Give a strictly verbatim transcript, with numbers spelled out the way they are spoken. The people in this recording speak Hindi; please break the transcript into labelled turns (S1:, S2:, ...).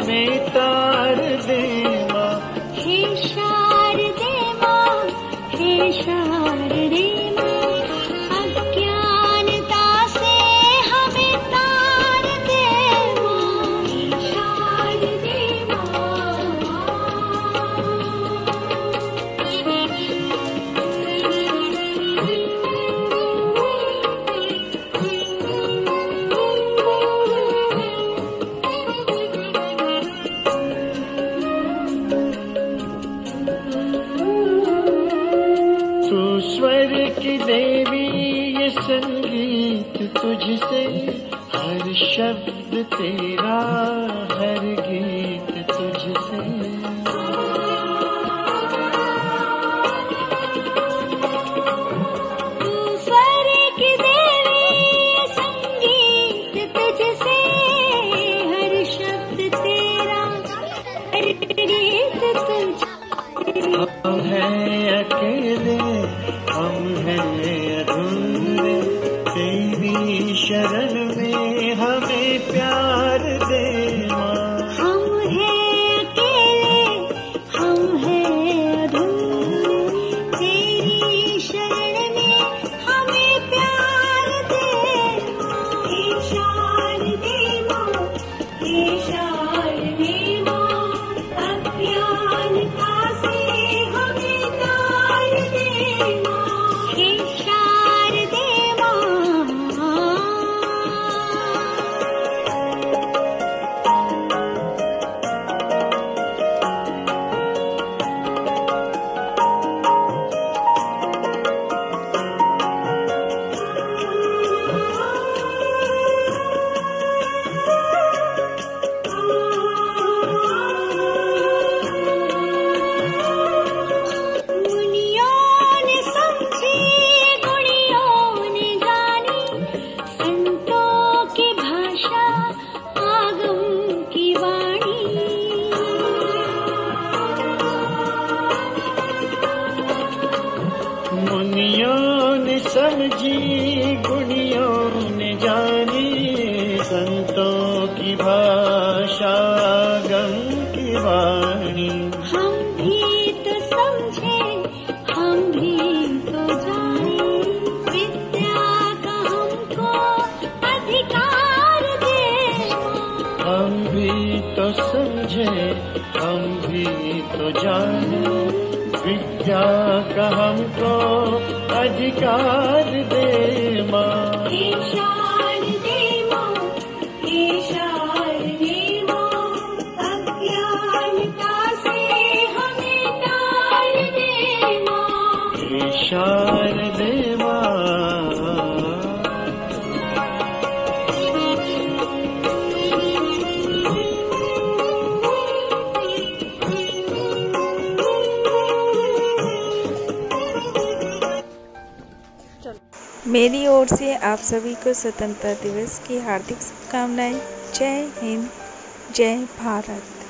S1: हमें तार दे माँ।
S2: हे शारदे माँ, हे शारदे माँ, अज्ञानता से हमें तार दे माँ। हे शारदे माँ।
S1: तू स्वर की देवी, ये संगीत तुझसे, हर शब्द तेरा, हर गीत तुझसे।
S2: तू स्वर की देवी, ये संगीत तुझसे, हर शब्द तेरा, हर गीत तुझसे।
S1: हम हैं अकेले, हम हैं अधूरे, तेरी शरण में हमें प्यार दे माँ।
S2: हम हैं अकेले, हम हैं अधूरे, तेरी शरण में हमें प्यार दे माँ। हे शारदे माँ, हे शारदे माँ, अज्ञानता से हमें तार दे माँ। हे शारदे माँ। मुनियों ने समझी, गुणियों ने जानी, संतों की भाषा, आगम की वाणी।
S1: मुनियों ने समझी, गुणियों ने जानी, संतों की भाषा, गम की वाणी।
S2: हम भी तो समझे, हम भी तो जाने, विद्या का हमको अधिकार दे माँ।
S1: हम भी तो समझे, हम भी तो जाने, विद्या का हमको अधिकार दे माँ।
S2: हे शारदे माँ, हे शारदे माँ, अज्ञानता से हमें तार दे माँ।
S1: हे शारदे माँ।
S3: मेरी ओर से आप सभी को स्वतंत्रता दिवस की हार्दिक शुभकामनाएं। जय हिंद, जय भारत।